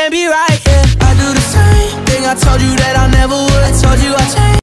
can't be right, yeah. I do the same thing I told you that I never would. I told you I changed.